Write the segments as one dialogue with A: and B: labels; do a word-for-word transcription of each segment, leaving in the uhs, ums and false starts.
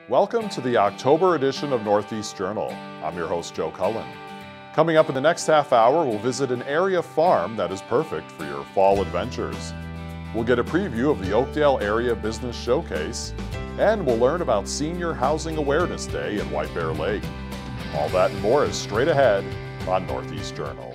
A: Welcome to the October edition of Northeast Journal. I'm your host, Joe Cullen. Coming up in the next half hour, we'll visit an area farm that is perfect for your fall adventures. We'll get a preview of the Oakdale Area Business Showcase, and we'll learn about Senior Housing Awareness Day in White Bear Lake. All that and more is straight ahead on Northeast Journal.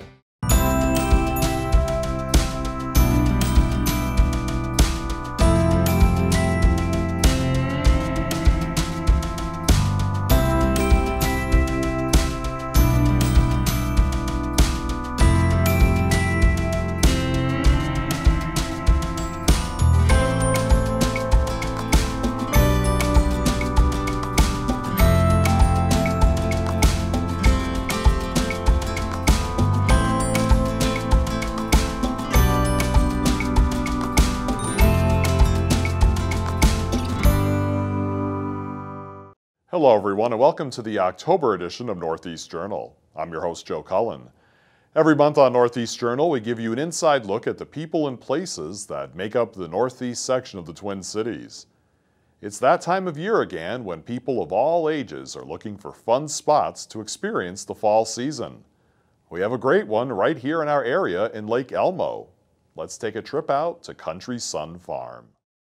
A: Hello everyone, and welcome to the October edition of Northeast Journal. I'm your host, Joe Cullen. Every month on Northeast Journal, we give you an inside look at the people and places that make up the northeast section of the Twin Cities. It's that time of year again when people of all ages are looking for fun spots to experience the fall season. We have a great one right here in our area in Lake Elmo. Let's take a trip out to Country Sun Farm.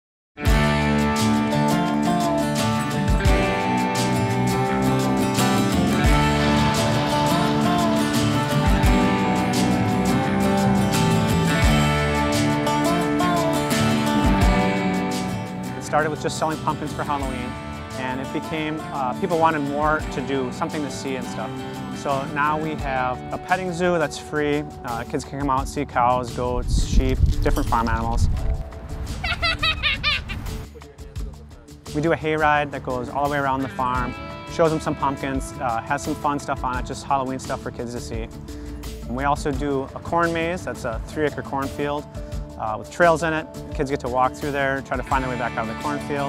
B: Started with just selling pumpkins for Halloween, and it became, uh, people wanted more to do, something to see and stuff. So now we have a petting zoo that's free. Uh, kids can come out and see cows, goats, sheep, different farm animals. We do a hayride that goes all the way around the farm, shows them some pumpkins, uh, has some fun stuff on it, just Halloween stuff for kids to see. And we also do a corn maze, that's a three acre cornfield. Uh, with trails in it. Kids get to walk through there, try to find their way back out of the cornfield.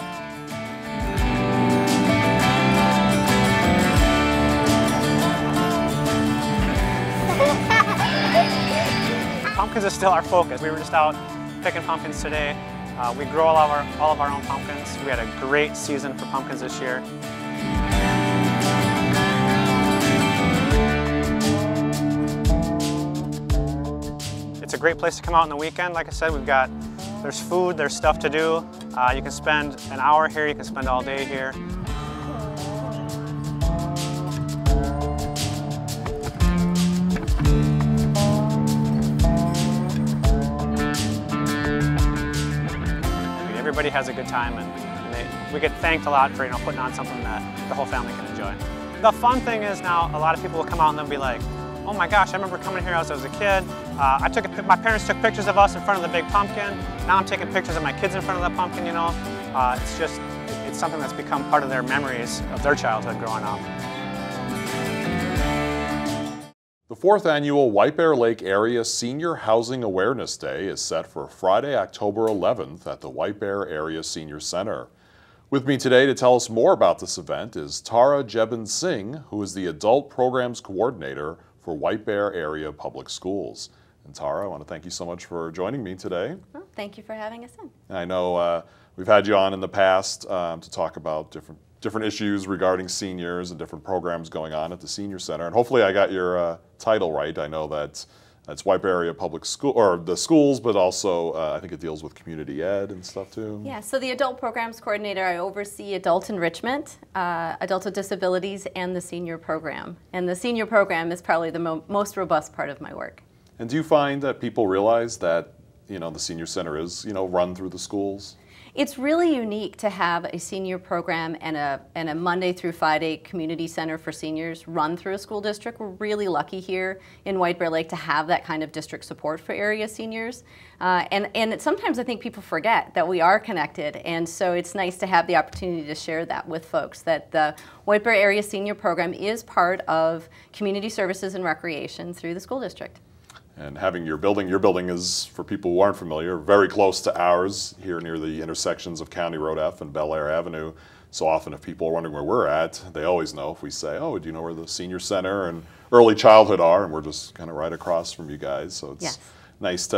B: Pumpkins is still our focus. We were just out picking pumpkins today. Uh, we grow all of, our, all of our own pumpkins. We had a great season for pumpkins this year. It's a great place to come out on the weekend. Like I said, we've got, there's food, there's stuff to do. Uh, you can spend an hour here, you can spend all day here. Everybody has a good time, and, and they, we get thanked a lot for you know putting on something that the whole family can enjoy. The fun thing is now a lot of people will come out and they'll be like, oh my gosh, I remember coming here as I was a kid. Uh, I took a, my parents took pictures of us in front of the big pumpkin. Now I'm taking pictures of my kids in front of the pumpkin, you know. Uh, it's just, it's something that's become part of their memories of their childhood growing up.
A: The fourth annual White Bear Lake Area Senior Housing Awareness Day is set for Friday, October eleventh at the White Bear Area Senior Center. With me today to tell us more about this event is Tara Jebin Singh, who is the Adult Programs Coordinator for White Bear Area Public Schools. And Tara, I want to thank you so much for joining me today.
C: Well, thank you for having us in.
A: I know uh, we've had you on in the past um, to talk about different different issues regarding seniors and different programs going on at the Senior Center. And hopefully I got your uh, title right. I know that that's White Bear Area Public School, or the schools, but also uh, I think it deals with community ed and stuff too.
C: Yeah, so the Adult Programs Coordinator, I oversee adult enrichment, uh, adults with disabilities, and the senior program. And the senior program is probably the mo most robust part of my work.
A: And do you find that people realize that, you know, the Senior Center is, you know, run through the schools?
C: It's really unique to have a senior program and a, and a Monday through Friday community center for seniors run through a school district. We're really lucky here in White Bear Lake to have that kind of district support for area seniors. Uh, and and it, sometimes I think people forget that we are connected, and so it's nice to have the opportunity to share that with folks, that the White Bear Area Senior Program is part of Community Services and Recreation through the school district.
A: And having your building, your building is, for people who aren't familiar, very close to ours here near the intersections of County Road F and Bel Air Avenue. So often if people are wondering where we're at, they always know if we say, oh, do you know where the Senior Center and early childhood are? And we're just kind of right across from you guys. So it's
C: yes.
A: nice to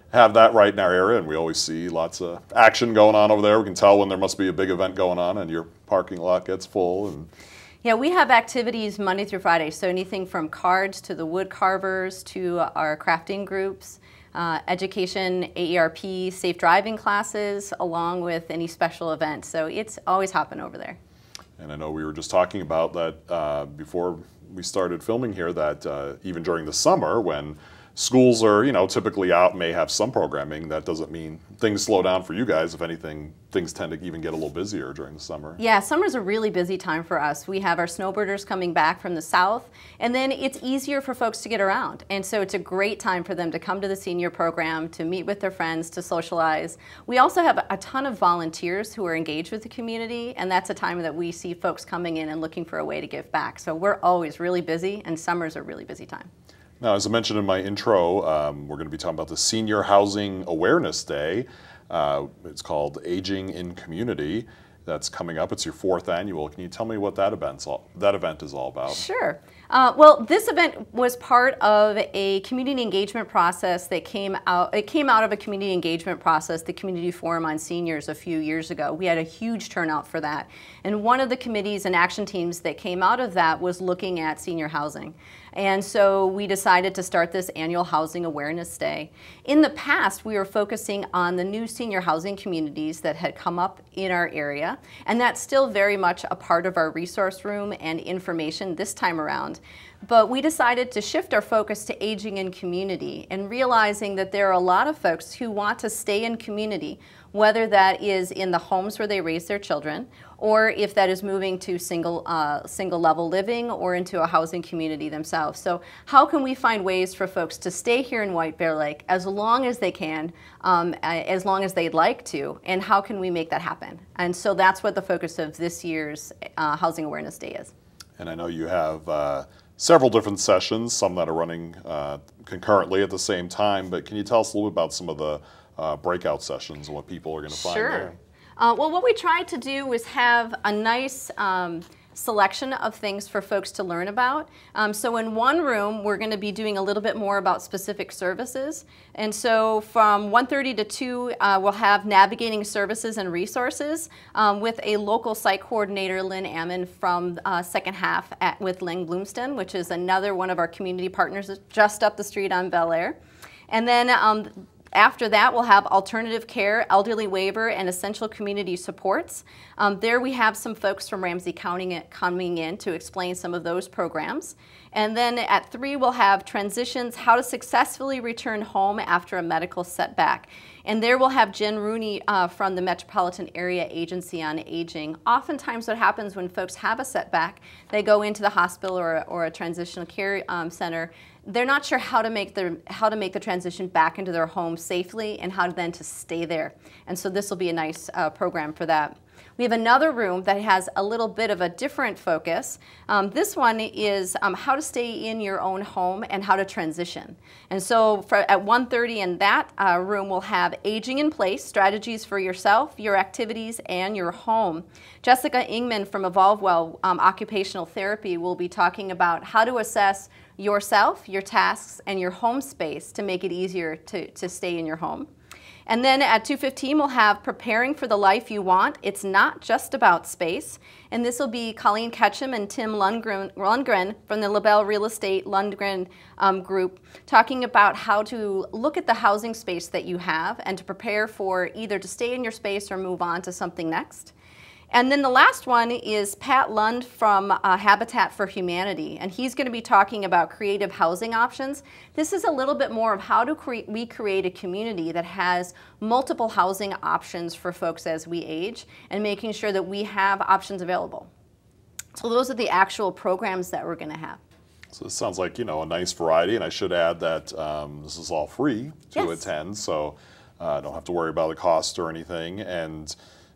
A: have that right in our area, and we always see lots of action going on over there. We can tell when there must be a big event going on and your parking lot gets full. And
C: yeah, we have activities Monday through Friday, so anything from cards to the wood carvers to our crafting groups, uh, education, A E R P, safe driving classes, along with any special events. So it's always hopping over there.
A: And I know we were just talking about that uh, before we started filming here, that uh, even during the summer when schools are, you know, typically out, may have some programming, that doesn't mean things slow down for you guys. If anything, things tend to even get a little busier during the summer.
C: Yeah, summer's a really busy time for us. We have our snowbirders coming back from the south, and then it's easier for folks to get around. And so it's a great time for them to come to the senior program, to meet with their friends, to socialize. We also have a ton of volunteers who are engaged with the community, and that's a time that we see folks coming in and looking for a way to give back. So we're always really busy, and summer's a really busy time.
A: Now, as I mentioned in my intro, um, we're going to be talking about the Senior Housing Awareness Day. Uh, it's called Aging in Community. That's coming up. It's your fourth annual. Can you tell me what that event's all, that event is all about?
C: Sure. Uh, well, this event was part of a community engagement process that came out. It came out of a community engagement process, the Community Forum on Seniors, a few years ago. We had a huge turnout for that, and one of the committees and action teams that came out of that was looking at senior housing. And so we decided to start this annual Housing Awareness Day. In the past, we were focusing on the new senior housing communities that had come up in our area, and that's still very much a part of our resource room and information this time around. But we decided to shift our focus to aging in community and realizing that there are a lot of folks who want to stay in community, whether that is in the homes where they raise their children, or if that is moving to single, uh, single level living or into a housing community themselves. So how can we find ways for folks to stay here in White Bear Lake as long as they can, um, as long as they'd like to, and how can we make that happen? And so that's what the focus of this year's uh, Housing Awareness Day is.
A: And I know you have uh, several different sessions, some that are running uh, concurrently at the same time, but can you tell us a little bit about some of the uh, breakout sessions and what people are going to find
C: Sure.
A: there?
C: Uh, well, what we tried to do was have a nice um, selection of things for folks to learn about. Um, so in one room, we're going to be doing a little bit more about specific services. And so from one thirty to two, uh, we'll have navigating services and resources um, with a local site coordinator, Lynn Ammon, from uh, second half at, with Ling Bloomston, which is another one of our community partners just up the street on Bel Air. And then um, after that, we'll have alternative care, elderly waiver, and essential community supports. Um, there we have some folks from Ramsey County coming in to explain some of those programs. And then at three, we'll have transitions, how to successfully return home after a medical setback. And there we'll have Jen Rooney uh, from the Metropolitan Area Agency on Aging. Oftentimes what happens when folks have a setback, they go into the hospital or, or a transitional care um, center. They're not sure how to make the how to make the transition back into their home safely and how to then to stay there. And so this will be a nice uh, program for that. We have another room that has a little bit of a different focus. Um, this one is um, how to stay in your own home and how to transition. And so for, at one thirty in that uh, room, we'll have aging in place, strategies for yourself, your activities, and your home. Jessica Ingman from Evolve Well um, Occupational Therapy will be talking about how to assess yourself, your tasks, and your home space to make it easier to, to stay in your home. And then at two fifteen, we'll have Preparing for the Life You Want. It's not just about space. And this will be Colleen Ketchum and Tim Lundgren, Lundgren from the LaBelle Real Estate Lundgren um, Group, talking about how to look at the housing space that you have and to prepare for either to stay in your space or move on to something next. And then the last one is Pat Lund from uh, Habitat for Humanity, and he's going to be talking about creative housing options. This is a little bit more of how do cre we create a community that has multiple housing options for folks as we age and making sure that we have options available. So those are the actual programs that we're going to have.
A: So this sounds like, you know, a nice variety, and I should add that um, this is all free to
C: Yes.
A: attend, so uh, don't have to worry about the cost or anything. And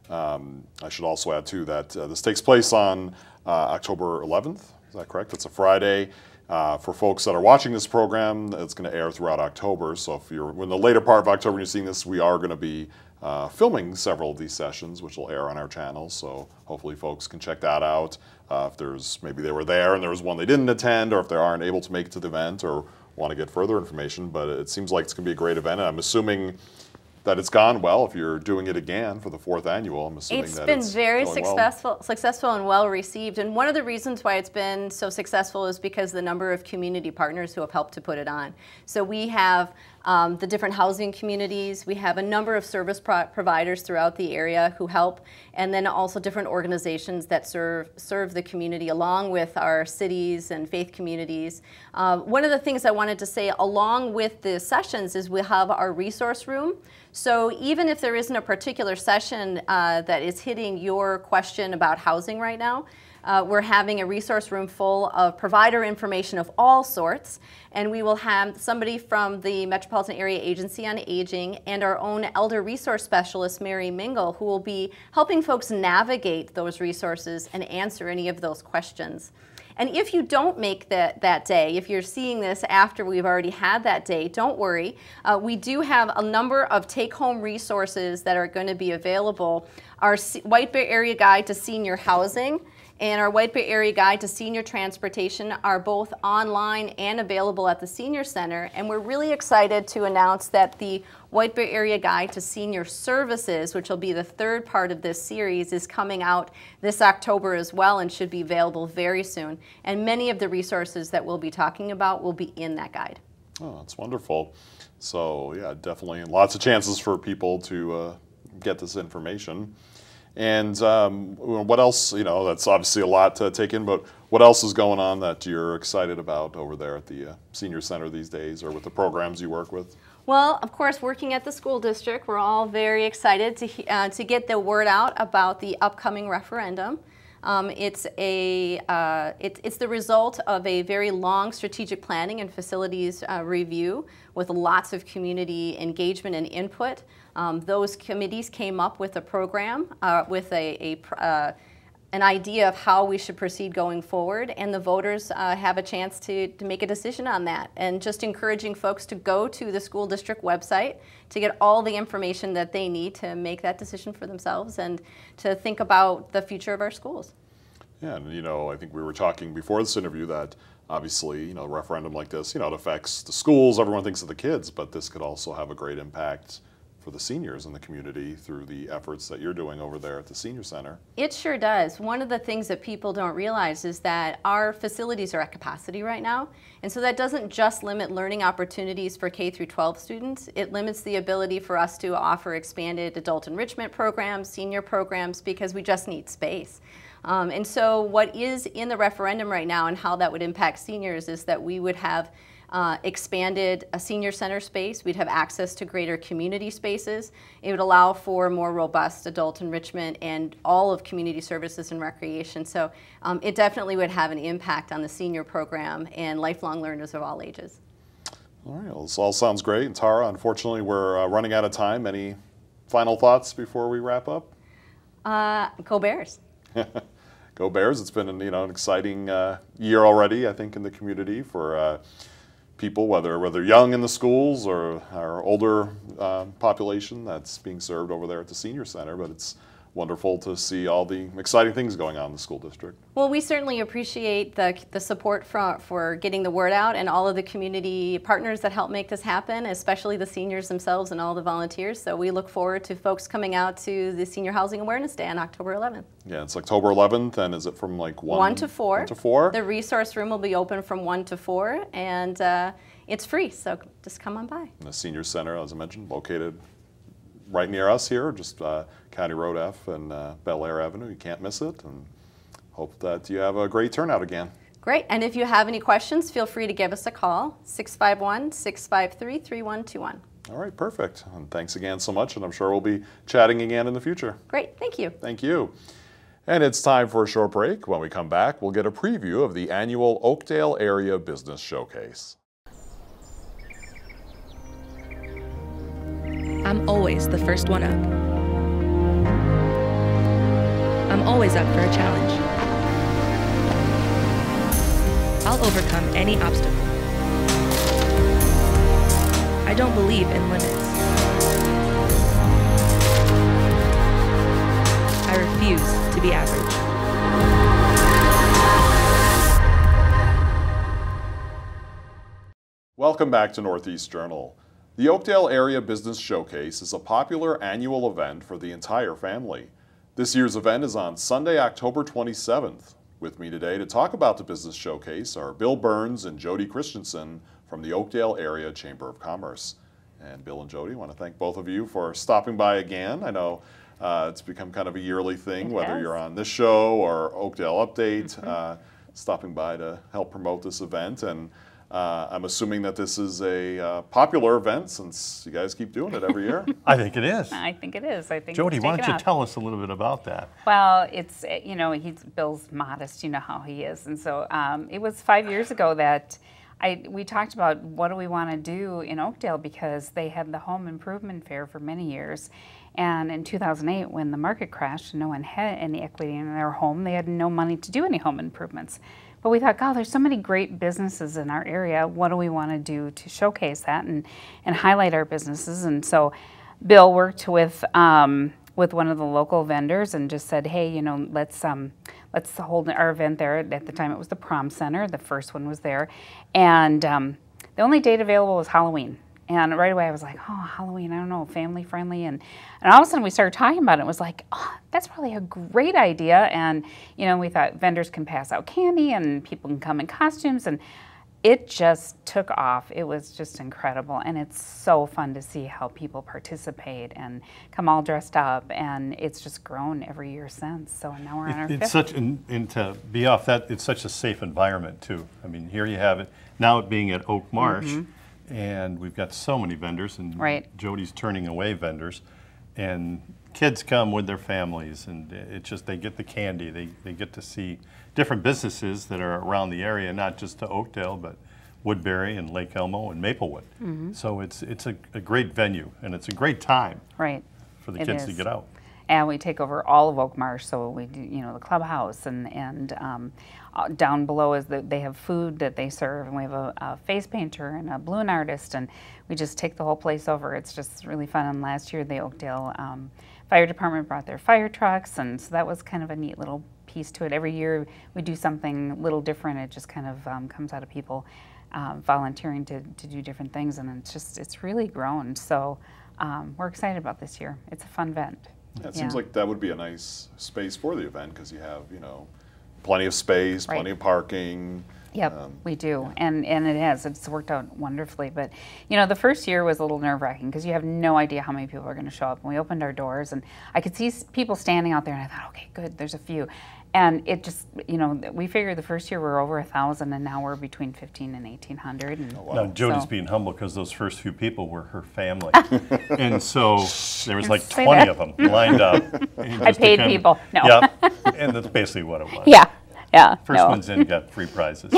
A: Um, I should also add, too, that uh, this takes place on uh, October eleventh. Is that correct? It's a Friday. Uh, for folks that are watching this program, it's going to air throughout October. So if you're in the later part of October and you're seeing this, we are going to be uh, filming several of these sessions, which will air on our channel. So hopefully folks can check that out. Uh, if there's maybe they were there and there was one they didn't attend, or if they aren't able to make it to the event, or want to get further information. But it seems like it's going to be a great event. And I'm assuming that it's gone well. If you're doing it again for the fourth annual, I'm assuming
C: it's
A: that
C: been
A: it's
C: very
A: going
C: successful,
A: well.
C: successful and well received. And one of the reasons why it's been so successful is because the number of community partners who have helped to put it on. So we have um, the different housing communities. We have a number of service pro providers throughout the area who help, and then also different organizations that serve serve the community, along with our cities and faith communities. Uh, one of the things I wanted to say, along with the sessions, is we have our resource room. So even if there isn't a particular session uh, that is hitting your question about housing right now, uh, we're having a resource room full of provider information of all sorts, and we will have somebody from the Metropolitan Area Agency on Aging and our own elder resource specialist, Mary Mingle, who will be helping folks navigate those resources and answer any of those questions. And if you don't make that, that day, if you're seeing this after we've already had that day, don't worry. Uh, we do have a number of take-home resources that are going to be available. Our White Bear Area Guide to Senior Housing and our White Bear Area Guide to Senior Transportation are both online and available at the Senior Center. And we're really excited to announce that the White Bear Area Guide to Senior Services, which will be the third part of this series, is coming out this October as well and should be available very soon. And many of the resources that we'll be talking about will be in that guide.
A: Oh, that's wonderful. So yeah, definitely lots of chances for people to uh, get this information. And um, what else, you know, that's obviously a lot to take in, but what else is going on that you're excited about over there at the uh, Senior Center these days, or with the programs you work with?
C: Well, of course, working at the school district, we're all very excited to, uh, to get the word out about the upcoming referendum. Um, it's, a, uh, it, it's the result of a very long strategic planning and facilities uh, review with lots of community engagement and input. Um, those committees came up with a program, uh, with a, a uh, an idea of how we should proceed going forward, and the voters uh, have a chance to, to make a decision on that. And just encouraging folks to go to the school district website to get all the information that they need to make that decision for themselves and to think about the future of our schools.
A: Yeah, and you know, I think we were talking before this interview that obviously, you know, a referendum like this, you know, it affects the schools, everyone thinks of the kids, but this could also have a great impact for the seniors in the community through the efforts that you're doing over there at the Senior Center.
C: It sure does. One of the things that people don't realize is that our facilities are at capacity right now, and so that doesn't just limit learning opportunities for K through twelve students. It limits the ability for us to offer expanded adult enrichment programs, senior programs, because we just need space. Um, and so what is in the referendum right now and how that would impact seniors is that we would have Uh, expanded a senior center space. We'd have access to greater community spaces. It would allow for more robust adult enrichment and all of community services and recreation. So um, it definitely would have an impact on the senior program and lifelong learners of all ages.
A: All right, well, this all sounds great. And Tara, unfortunately, we're uh, running out of time. Any final thoughts before we wrap up?
C: Uh, go Bears.
A: Go Bears. It's been you know, an exciting uh, year already, I think, in the community for uh, people, whether whether young in the schools or our older uh, population that's being served over there at the Senior Center. But it's wonderful to see all the exciting things going on in the school district.
C: Well, we certainly appreciate the, the support for, for getting the word out and all of the community partners that help make this happen, especially the seniors themselves and all the volunteers. So we look forward to folks coming out to the Senior Housing Awareness Day on October eleventh.
A: Yeah, it's October eleventh, and is it from like one?
C: One to four.
A: One to four?
C: The resource room will be open from one to four, and uh, it's free, so just come on by.
A: And the Senior Center, as I mentioned, located right near us here, just uh, County Road F and uh, Bel Air Avenue. You can't miss it, and hope that you have a great turnout again.
C: Great, and if you have any questions, feel free to give us a call, six five one, six five three, three one two one.
A: All right, perfect. And thanks again so much, and I'm sure we'll be chatting again in the future.
C: Great, thank you.
A: Thank you. And it's time for a short break. When we come back, we'll get a preview of the annual Oakdale Area Business Showcase.
D: I'm always the first one up. I'm always up for a challenge. I'll overcome any obstacle. I don't believe in limits. I refuse to be average.
A: Welcome Welcome back to Northeast Journal. The Oakdale Area Business Showcase is a popular annual event for the entire family. This year's event is on Sunday, October twenty-seventh. With me today to talk about the Business Showcase are Bill Burns and Jody Christensen from the Oakdale Area Chamber of Commerce. And Bill and Jody, I want to thank both of you for stopping by again. I know uh, it's become kind of a yearly thing,
E: It
A: whether
E: has.
A: you're on this show or Oakdale Update,
E: Mm-hmm.
A: uh, stopping by to help promote this event. And uh, I'm assuming that this is a uh, popular event since you guys keep doing it every year.
F: I think it is.
E: I think it is. I think
F: Jody,
E: it's
F: why don't
E: taken
F: you
E: off.
F: tell us a little bit about that?
E: Well, it's, uh, you know, he's Bill's modest, you know how he is. And so um, it was five years ago that I, we talked about what do we want to do in Oakdale, because they had the home improvement fair for many years. And in two thousand eight, when the market crashed and no one had any equity in their home, they had no money to do any home improvements. But we thought, God, there's so many great businesses in our area. What do we want to do to showcase that and, and highlight our businesses? And so Bill worked with um, with one of the local vendors and just said, hey, you know, let's um, let's hold our event there. At the time, it was the Prom Center. The first one was there, and um, the only date available was Halloween. And right away, I was like, oh, Halloween, I don't know, family friendly. And, and all of a sudden, we started talking about it. It was like, oh, that's probably a great idea. And, you know, we thought vendors can pass out candy and people can come in costumes. And it just took off. It was just incredible. And it's so fun to see how people participate and come all dressed up. And it's just grown every year since. So now we're on our
F: It- It's
E: fifth.
F: such, and, and to be off that, it's such a safe environment too. I mean, here you have it, now it being at Oak Marsh, and we've got so many vendors, and
E: Right.
F: Jody's turning away vendors, and kids come with their families, and it just, they get the candy, they, they get to see different businesses that are around the area, not just to Oakdale, but Woodbury and Lake Elmo and Maplewood. So it's, it's a, a great venue, and it's a great time
E: Right.
F: for the
E: It
F: kids to
E: is.
F: get out.
E: And we take over all of Oak Marsh, so we do, you know, the clubhouse, and and um, uh, down below is that they have food that they serve, and we have a, a face painter and a balloon artist, and we just take the whole place over. It's just really fun. And last year, the Oakdale um, Fire Department brought their fire trucks, and so that was kind of a neat little piece to it. Every year, we do something a little different. It just kind of um, comes out of people um, volunteering to, to do different things, and it's just it's really grown. So um, we're excited about this year. It's a fun event.
A: Yeah, it seems
E: Yeah.
A: like that would be a nice space for the event because you have, you know, plenty of space,
E: Right.
A: plenty of parking.
E: Yep,
A: Um,
E: we do, and and it has. It's worked out wonderfully. But you know, the first year was a little nerve-wracking because you have no idea how many people are going to show up. And we opened our doors, and I could see s- people standing out there, and I thought, okay, good, there's a few. And it just, you know, we figured the first year we were over a thousand, and now we're between fifteen and eighteen hundred. And
A: wow.
F: Now, Jody's
E: So-
F: being humble because those first few people were her family. And so there was like
E: Say
F: twenty
E: that.
F: of them lined up.
E: I paid people. No.
F: Yeah, and that's basically what it was.
E: yeah, yeah,
F: First
E: no,
F: one's in got free prizes.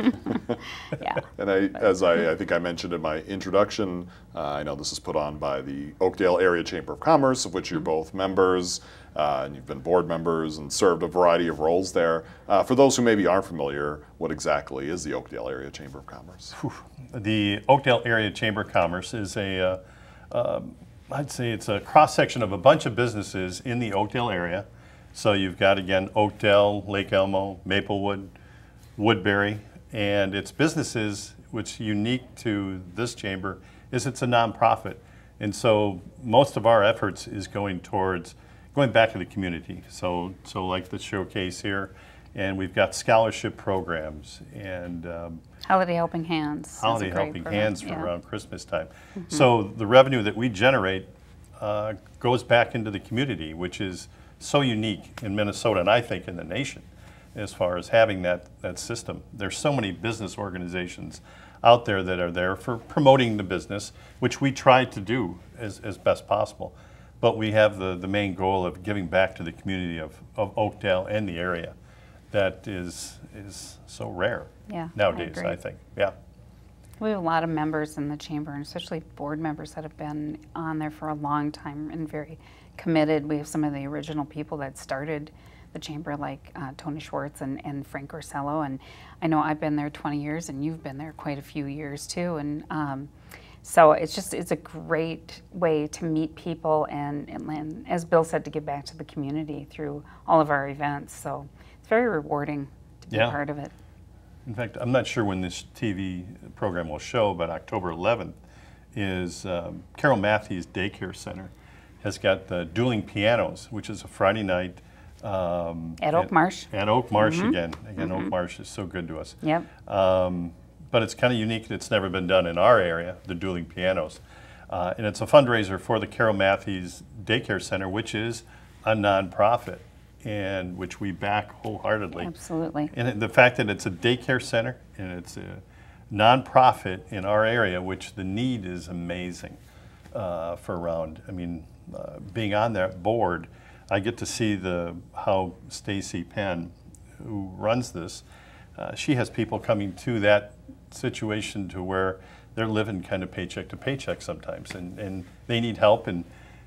E: yeah.
A: And I, as I, I think I mentioned in my introduction, uh, I know this is put on by the Oakdale Area Chamber of Commerce, of which you're both members, uh, and you've been board members and served a variety of roles there. Uh, for those who maybe aren't familiar, what exactly is the Oakdale Area Chamber of Commerce?
F: The Oakdale Area Chamber of Commerce is a, uh, um, I'd say it's a cross-section of a bunch of businesses in the Oakdale area. So you've got, again, Oakdale, Lake Elmo, Maplewood, Woodbury, and it's businesses which unique to this chamber is it's a nonprofit. And so most of our efforts is going towards going back to the community. So, so like the showcase here, and we've got scholarship programs and um,
E: Holiday Helping Hands. is a
F: Holiday
E: great
F: Helping
E: program,
F: Hands for
E: yeah.
F: around Christmas time. So the revenue that we generate uh, goes back into the community, which is so unique in Minnesota, and I think in the nation, as far as having that, that system. There's so many business organizations out there that are there for promoting the business, which we try to do as, as best possible. But we have the, the main goal of giving back to the community of, of Oakdale and the area. That is, is so rare
E: Yeah, I
F: nowadays,
E: agree.
F: I think. Yeah.
E: We have a lot of members in the chamber, and especially board members that have been on there for a long time and very committed. We have some of the original people that started the chamber, like uh, Tony Schwartz and, and Frank Orsello. And I know I've been there twenty years, and you've been there quite a few years too. And um, so it's just, it's a great way to meet people and, and, and, as Bill said, to give back to the community through all of our events. So it's very rewarding to be
F: Yeah.
E: a part of it.
F: In fact, I'm not sure when this T V program will show, but October eleventh is um, Carol Matthews Daycare Center has got the dueling pianos, which is a Friday night. Um,
E: At Oak Marsh.
F: At Oak Marsh
E: Mm-hmm.
F: again. Again,
E: Mm-hmm.
F: Oak Marsh is so good to us.
E: Yep.
F: Um, but it's kind of unique. It's never been done in our area, the dueling pianos. Uh, and it's a fundraiser for the Carol Matthews Daycare Center, which is a nonprofit, and which we back wholeheartedly.
E: Absolutely.
F: And it- the fact that it's a daycare center and it's a nonprofit in our area, which the need is amazing uh, for around. I mean, uh, being on that board, I get to see the how Stacy Penn, who runs this, uh, she has people coming to that situation to where they're living kind of paycheck to paycheck sometimes, and, and they need help. And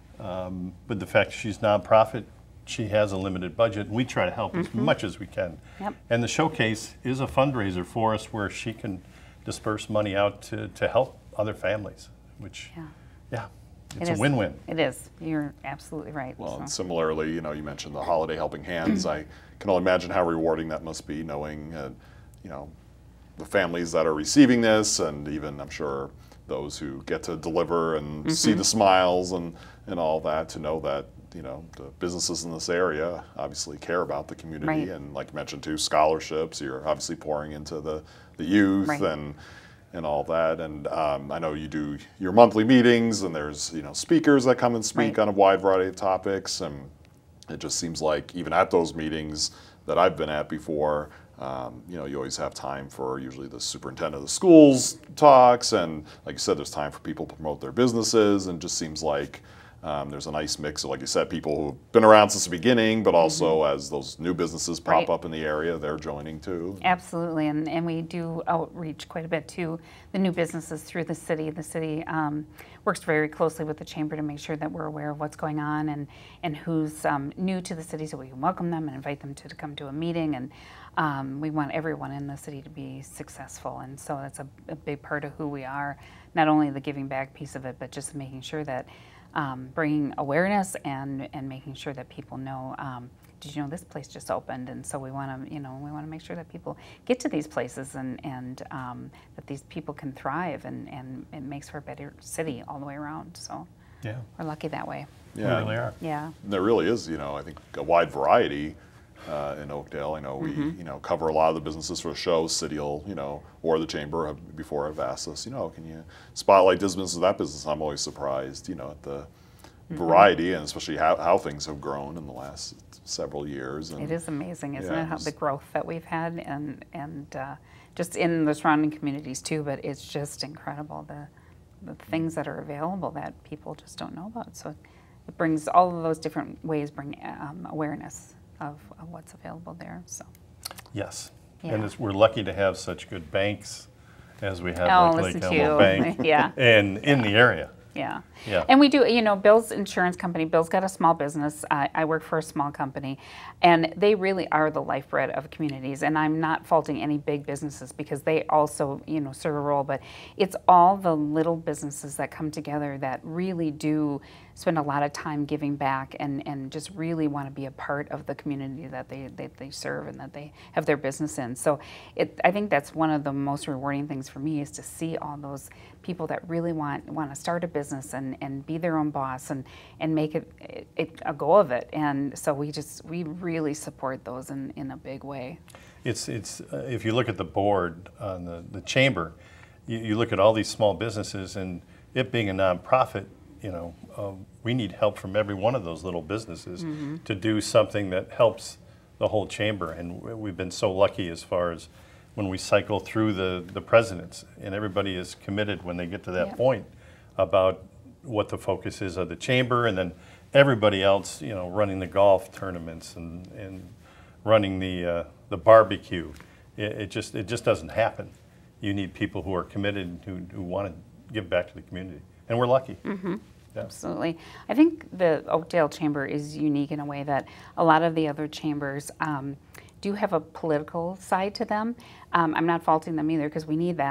F: um, but the fact she's nonprofit, she has a limited budget, and we try to help as much as we can.
E: Yep.
F: And the showcase is a fundraiser for us where she can disperse money out to, to help other families, which,
E: Yeah.
F: yeah, it's
E: It
F: a
E: is.
F: win-win.
E: It is. You're absolutely right.
A: Well, and
E: so.
A: similarly, you know, you mentioned the holiday helping hands. I can only imagine how rewarding that must be, knowing, uh, you know, the families that are receiving this, and even I'm sure those who get to deliver and
E: Mm-hmm.
A: see the smiles and, and all that, to know that, you know, the businesses in this area obviously care about the community.
E: Right.
A: And like you mentioned too, scholarships, you're obviously pouring into the, the youth
E: Right.
A: and and all that. And um, I know you do your monthly meetings, and there's, you know, speakers that come and speak
E: Right.
A: on a wide variety of topics. And it just seems like even at those meetings that I've been at before, um, you know, you always have time for usually the superintendent of the schools talks, and like you said, there's time for people to promote their businesses, and it just seems like um, there's a nice mix of, like you said, people who've been around since the beginning, but also as those new businesses pop
E: Right.
A: up in the area, they're joining too.
E: Absolutely, and, and we do outreach quite a bit to the new businesses through the city. The city um, works very closely with the chamber to make sure that we're aware of what's going on and, and who's um, new to the city, so we can welcome them and invite them to, to come to a meeting. And um, we want everyone in the city to be successful, and so that's a, a big part of who we are, not only the giving back piece of it, but just making sure that um, bringing awareness and, and making sure that people know, um, did you know this place just opened? And so we want to, you know, we want to make sure that people get to these places, and, and um, that these people can thrive, and, and it makes for a better city all the way around. So
F: Yeah,
E: we're lucky that way.
A: Yeah.
F: we really are.
E: Yeah.
A: And there really is, you know, I think a wide variety uh, in Oakdale. I know we,
E: Mm-hmm.
A: you know, cover a lot of the businesses for the show. City will, you know, or the chamber have, before have asked us, you know, can you spotlight this business or that business? I'm always surprised, you know, at the
E: Mm-hmm.
A: variety, and especially how, how things have grown in the last several years. And
E: It is amazing, isn't
A: Yeah,
E: it, how
A: it's-
E: the growth that we've had, and and uh, just in the surrounding communities too. But it's just incredible, the the things that are available that people just don't know about. So it brings all of those different ways bring um, awareness of, of what's available there. So
F: Yes,
E: Yeah.
F: and it's, we're lucky to have such good banks as we have,
E: Oh,
F: like
E: listen
F: Lake
E: to
F: Elmo
E: you.
F: Bank,
E: Yeah.
F: and in the area.
E: yeah.
F: Yeah.
E: And we do, you know, Bill's insurance company, Bill's got a small business. I, I work for a small company, and they really are the lifeblood of communities. And I'm not faulting any big businesses, because they also, you know, serve a role, but it's all the little businesses that come together that really do spend a lot of time giving back, and, and just really want to be a part of the community that they, they, they serve and that they have their business in. So it, I think that's one of the most rewarding things for me, is to see all those people that really want want to start a business and, and be their own boss, and, and make it, it, it a go of it. And so we just, we really support those in, in a big way.
F: It's, it's, uh, if you look at the board on the, the chamber, you, you look at all these small businesses, and it being a nonprofit, you know, um, we need help from every one of those little businesses
E: Mm-hmm.
F: to do something that helps the whole chamber. And we- we've been so lucky as far as when we cycle through the, the presidents, and everybody is committed when they get to that
E: Yep.
F: point about what the focus is of the chamber, and then everybody else, you know, running the golf tournaments and, and running the, uh, the barbecue. It, it just, it just doesn't happen. You need people who are committed, who, who want to give back to the community. And we're lucky.
E: Mm-hmm.
F: Yeah.
E: Absolutely. I think the Oakdale Chamber is unique in a way that a lot of the other chambers um, do have a political side to them. Um, I'm not faulting them either, because we need that.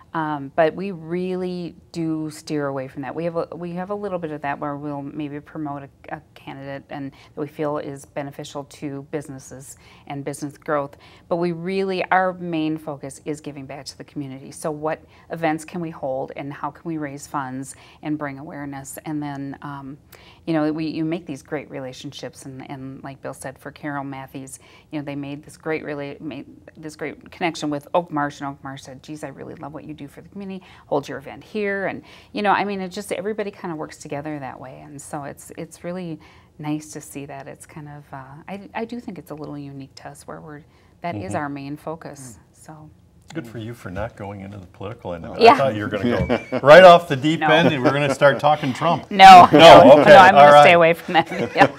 E: Um, but we really do steer away from that. We have a, we have a little bit of that where we'll maybe promote a, a candidate and that we feel is beneficial to businesses and business growth. But we really, our main focus is giving back to the community. So what events can we hold and how can we raise funds and bring awareness? And then, um, you know, we you make these great relationships. And, and like Bill said, for Carol Matthews, you know, they made this great really made this great connection with Oak Marsh, and Oak Marsh said, "Geez, I really love what you do for the community. Hold your event here." And you know, I mean, it just everybody kind of works together that way, and so it's it's really nice to see that. It's kind of uh, I I do think it's a little unique to us where we're that mm-hmm. is our main focus. Mm. So.
F: Good for you for not going into the political end of it.
E: Yeah.
F: I thought you were going to go right off the deep
E: No.
F: end and we're going to start talking Trump.
E: No, no,
F: no, okay.
E: no I'm going
F: All
E: to
F: right.
E: stay away from that. Yeah.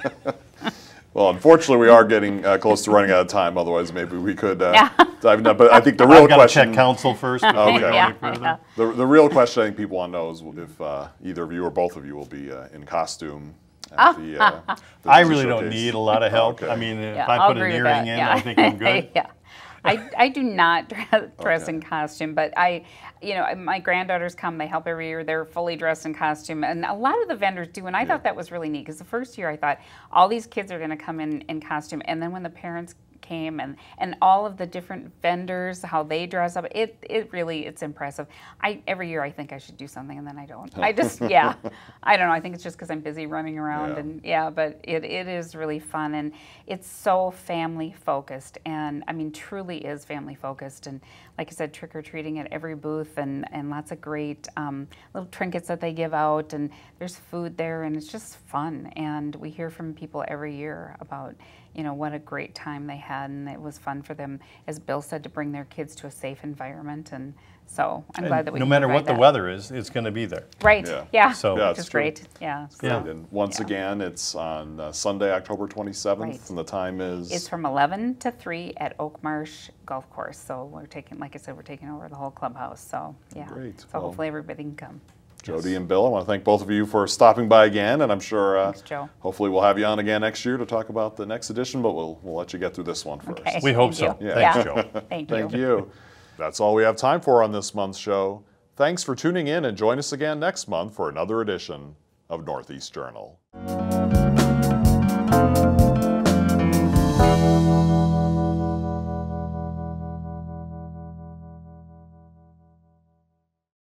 A: Well, unfortunately, we are getting uh, close to running out of time. Otherwise, maybe we could uh,
E: Yeah.
A: dive into that. But I think the real
F: I've got
A: question.
F: to check council first before we go
E: Yeah,
F: any further.
E: yeah.
A: The, the real question I think people want to know is if uh, either of you or both of you will be uh, in costume at the. Uh, the
F: I
A: Disney
F: really don't
A: showcase.
F: need a lot of help.
A: Okay.
F: I mean, if
E: Yeah,
F: I
E: I'll
F: put an
E: agree with
F: earring
E: that.
F: in,
E: Yeah.
F: I think I'm good.
E: Yeah. I, I do not dress, dress
A: Okay.
E: in costume, but I, you know, my granddaughters come, they help every year, they're fully dressed in costume, and a lot of the vendors do, and I thought that was really neat, because the first year I thought, all these kids are going to come in in costume, and then when the parents came and and all of the different vendors, how they dress up, it it really, it's impressive. I every year I think I should do something, and then I don't. I just, yeah, I don't know, I think it's just because I'm busy running around,
A: Yeah.
E: and yeah, but it, it is really fun, and it's so family focused, and I mean, truly is family focused, and like I said, trick-or-treating at every booth, and, and lots of great um, little trinkets that they give out, and there's food there, and it's just fun, and we hear from people every year about, you know, what a great time they had, and it was fun for them, as Bill said, to bring their kids to a safe environment, and so I'm
F: And
E: glad that we
F: no
E: can
F: matter
E: provide
F: what the
E: that.
F: weather is, it's going to be there.
E: Right,
A: Yeah.
E: yeah,
F: So-
A: Yeah,
E: which
A: it's
E: is
A: true.
E: great, yeah. so
F: Yeah.
A: And once
E: Yeah.
A: again, it's on uh, Sunday, October twenty-seventh,
E: Right.
A: and the time is.
E: It's from eleven to three at Oak Marsh Golf Course, so we're taking, like I said, we're taking over the whole clubhouse, so yeah.
A: Great.
E: So
A: Well,
E: hopefully everybody can come.
A: Jody and Bill, I want to thank both of you for stopping by again, and I'm sure uh,
E: Thanks, Joe.
A: hopefully we'll have you on again next year to talk about the next edition, but we'll, we'll let you get through this one first.
E: Okay.
F: We hope
E: Thank
F: so.
E: you.
F: Thanks,
E: Yeah.
F: Joe.
E: Thank you.
A: Thank you. That's all we have time for on this month's show. Thanks for tuning in, and join us again next month for another edition of Northeast Journal.